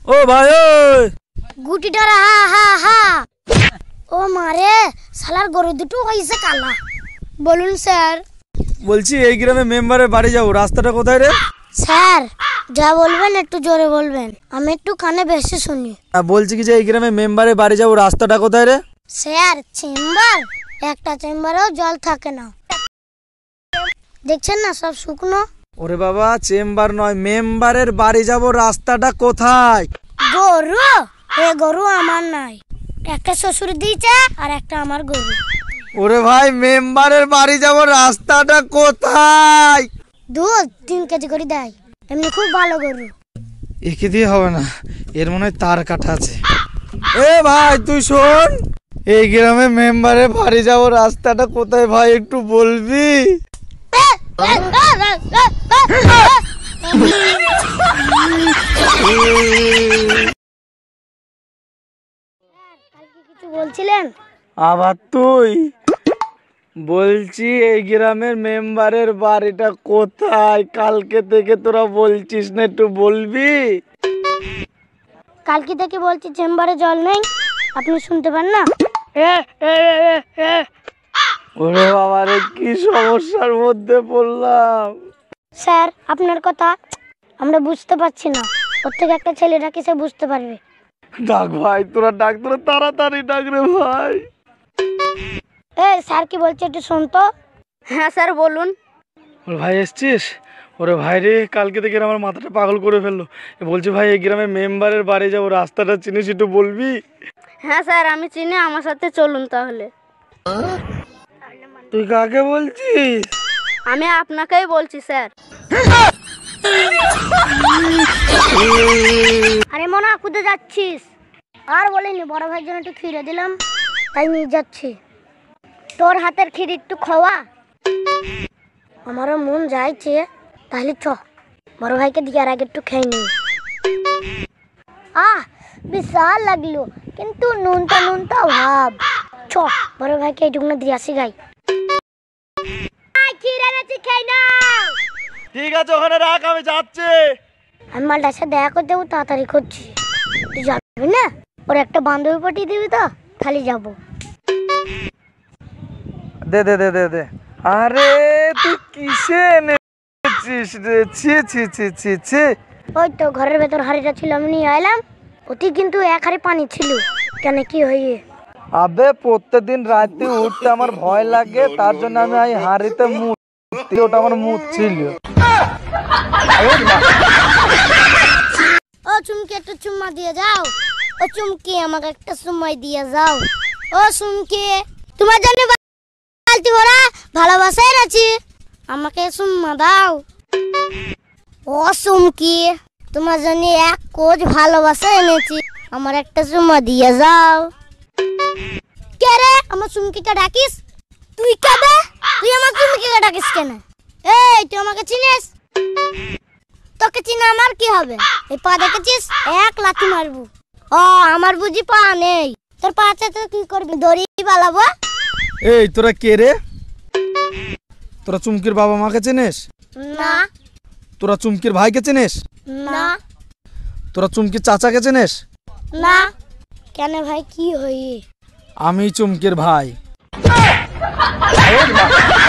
ও ভাই ওই গুটিটার হা হা হা। ও মারে শালার গরু দুটো হইছে কালা। বলুন স্যার। বলছি এই গ্রামে মেম্বারের বাড়ি যাবো, রাস্তাটা কোথায় রে? স্যার যা বলবেন একটু জোরে বলবেন, আমি একটু কানে বেশি শুনি। বলছি কি যে এই গ্রামে মেম্বারের বাড়ি যাবো, রাস্তাটা কোথায় রে? স্যার চেম্বার, একটা চেম্বারেও জল থাকে না, দেখছেন না সব শুকনো। ওরে বাবা চেম্বার নয়, মেম্বারের বাড়ি যাব, রাস্তাটা কোথায়? গরু? এ গরু আমার নাই, একটা শ্বশুর দিয়েছে আর একটা আমার গরু। ওরে ভাই মেম্বারের বাড়ি যাব, রাস্তাটা কোথায়? দুধ 3 কেজি করে দেয়, এমনি খুব ভালো গরু। একে দিয়ে হবে না, এর মনে হয় তার কাটা আছে। এ ভাই তুই শোন, এই গ্রামে মেম্বারের বাড়ি যাব, রাস্তাটা কোথায় ভাই একটু বলবি? কিছু বলছিলেন? আবার তুই? বলছি এই গ্রামের মেম্বারের বাড়িটা কোথায়? কালকে থেকে তোরা বলছিস না, একটু বলবি? কালকে থেকে বলছি চেম্বারে জল নেই, আপনি শুনতে পান না? ওরে বাবা রে, কি সমস্যার মধ্যে পড়লাম। স্যার আপনার কথা আমরা বুঝতে পারছি না, প্রত্যেক একটা ছেলেরা কিসে বুঝতে পারবে? ডাক ভাই, তোরা ডাক, তোরা তাড়াতাড়ি ডাক রে ভাই। স্যার কি বলছে একটু শোন তো। হ্যাঁ স্যার বলুন। ওরে ভাই এসছিস? ওরে ভাই রে, কালকে থেকে আমার মাথাটা পাগল করে ফেললো। বলছি ভাই এই গ্রামে মেম্বারের বাড়ি যাবো, রাস্তাটা চিনিস একটু বলবি? হ্যাঁ স্যার আমি চিনি, আমার সাথে চলুন তাহলে। তুই কাকে বলছিস? আমি আপনাকেই বলছি স্যার। আরে মনা কোথায় যাচ্ছিস? আর বলিনি, বড় ভাইয়ের জন্য একটু খিরে দিলাম তাই নিয়ে যাচ্ছি। তোর হাতের ক্ষীর একটু খাওয়া, আমারও মন যাইছে, তাহলে চ বড় ভাইকে দিয়ে আর আগে একটু খেয়ে নি। বিশাল লাগলো, কিন্তু নুনটা ভাব। চ বড় ভাইকে এইটুকু দিয়ে আসি গাই। ঠিক আছে ওখানে রাখ, আমি যাচ্ছি। আমি মালটার সাথে দেখা করতে যাবো, তাড়াতাড়ি করছি। তুই যাবি না? ওর একটা বান্ধবী পাঠিয়ে দিবি তো, খালি যাবো। দে দে দে দে দে। আরে তুই কিসে এনেছিস রে? ছি ছি ছি ছি ছি। ওই তো ঘরের ভেতর হাড়িটা ছিল, আমি নিয়ে এলাম। অতি কিন্তু 1 হাড়ি পানি ছিল। কেন কি হয়ে? আবে প্রত্যেকদিন রাতে উঠতে আমার ভয় লাগে, তার জন্য আমি এই হাড়িতে মুত, ওটা আমার মুত ছিল। ও চুমকি একটা চুম্মা দিয়ে যাও। ও চুমকি আমাকে একটা চুম্মাই দিয়ে যাও। ও চুমকি, তোমার জন্য বালতি ভরা ভালোবাসায় আছি, আমাকে চুম্মা দাও। ও চুমকি, তোমার জন্য 1 কোচ ভালোবাসা এনেছি, আমার একটা চুম্মা দিয়ে যাও। কে রে আমার চুমকিকে ডাকিস? তুই কবে? তুই আমার চুমকিকে ডাকিস কেন? এই তুই আমাকে চিনিস? তোকে চিনা আমার কি হবে? এই পা দেখেছিস? 1 লাথি মারবো। ও আমার বুঝি পা নেই, তোর পা আছে তো কি করবি? দড়ি পালাবো। এই তোরা কে রে? তোরা চুমকির বাবা মাকে চিনিস? না। তোরা চুমকির ভাইকে চিনিস? না। তোরা চুমকির চাচাকে চিনিস? না। কেন ভাই কি হই? আমি চুমকির ভাই।